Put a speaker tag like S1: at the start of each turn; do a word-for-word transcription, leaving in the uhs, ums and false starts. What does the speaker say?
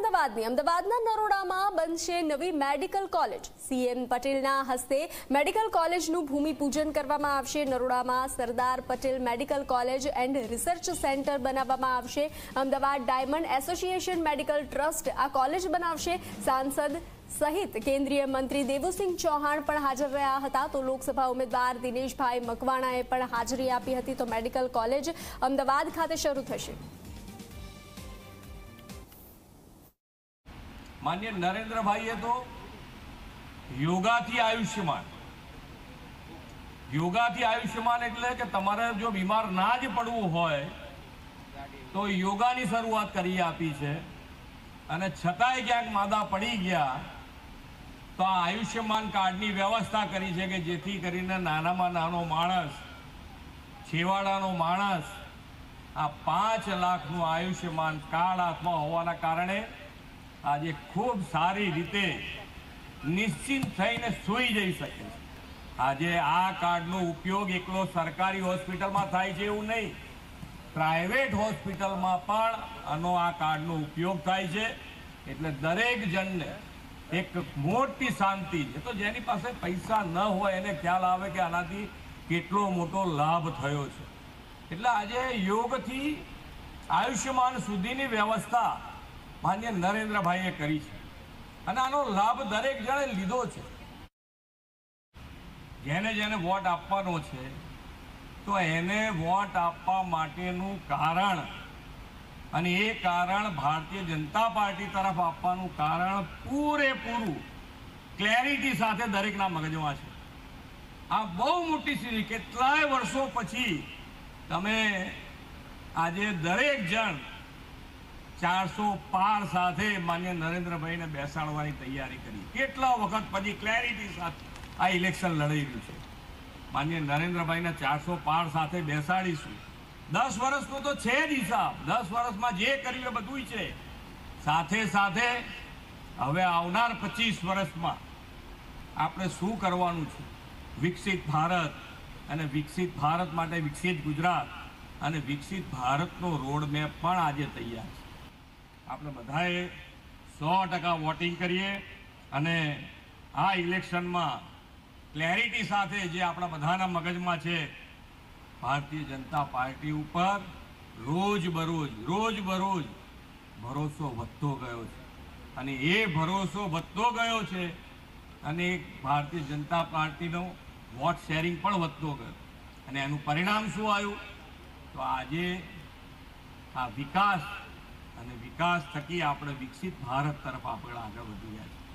S1: અમદાવાદની અમદાવાદના નરોડામાં બનશે નવી મેડિકલ કોલેજ। સીએમ પટેલના હસ્તે મેડિકલ કોલેજનું ભૂમિપૂજન કરવામાં આવશે। નરોડામાં Sardar Patel medical college and research centre બનાવવામાં આવશે। Ahmedabad diamond association medical trust આ કોલેજ બનાવશે। સાંસદ સહિત કેન્દ્રીય મંત્રી દેવુસિંહ ચૌહાણ પણ હાજર રહ્યા હતા। તો લોકસભા ઉમેદવાર દિનેશભાઈ મકવાણાએ પણ હાજરી આપી હતી। તો મેડિકલ કોલેજ અમદાવાદ ખાતે શરૂ થશે।
S2: माननीय नरेंद्र भाई तो योगा थी आयुष्यमान योगा थी आयुष्यमान एटले के तमारे जो बीमार ना ज पड़वू होय तो योगा नी शुरुआत करी आपी छे अने छतांय क्यांक मादा पड़ी गया तो आ आयुष्यमान कार्ड नी व्यवस्था करी छे के जेथी करीने नानामां नानो माणस छेवाड़ानो माणस आ पांच लाख नु आयुष्यमान कार्ड हाथमां होवाना कारणे आज खूब सारी रीते निश्चिंत थईने सूई जई शके। आज आ कार्ड नो उपयोग एकलो सरकारी होस्पिटल में थाय छे एवुं नहीं, प्राइवेट होस्पिटल में पण आनो आ कार्ड नो उपयोग थाय छे। एटले दरेक जन ने एक मोटी शांति छे। तो जेनी पासे पैसा न होय एने ख्याल आवे के आनाथी केटलो मोटो लाभ थयो छे। एटले आजे योग थी आयुष्यमान सुधीनी व्यवस्था मान्य नरेंद्र भाई करी छे अने आनो लाभ दरेक जणे लीधो छे। जेने जेने वोट आपवानो छे तो एने वोट आपवा माटेनुं कारण अने ए कारण भारतीय जनता पार्टी तरफ आपवानुं कारण पूरेपूरुं क्लेरिटी साथे दरेकना मगजमां छे। आ बहु मोटी सीधी केटलाय वर्षो पछी तमे आजे दरेक जण चार सौ पार साथे मान्य नरेंद्र भाई ने बेसाड़वानी तैयारी करी। केटला वखत पछी क्लेरिटी साथे आ इलेक्शन लड़ी रह्युं छे। मान्य नरेंद्र भाई ने चार सौ पार साथे बेसाड़ीशुं। दस वर्षनो तो छे ज हिसाब, दस वर्षमां जे कर्युं ए बधुंय छे। साथे साथे हवे आवनार पच्चीस वर्षमां आपणे शुं करवानुं छे, विकसित भारत अने विकसित भारत माटे विकसित गुजरात अने विकसित भारतनो रोडमेप पण आजे तैयार छे। આપણે બધાએ સો ટકા વોટિંગ કરીએ અને આ ઇલેક્શનમાં ક્લેરિટી સાથે જે આપણા બધાના મગજમાં છે ભારતીય જનતા પાર્ટી ઉપર રોજ બરોજ રોજ બરોજ ભરોસો વધતો ગયો છે અને એ ભરોસો વધતો ગયો છે અને ભારતીય જનતા પાર્ટીનો વોટ શેરિંગ પણ વધતો ગયો અને એનું પરિણામ શું આવ્યું તો આજે આ વિકાસ અને વિકાસ થકી આપણે વિકસિત ભારત તરફ આપણે આગળ વધી રહ્યા છીએ।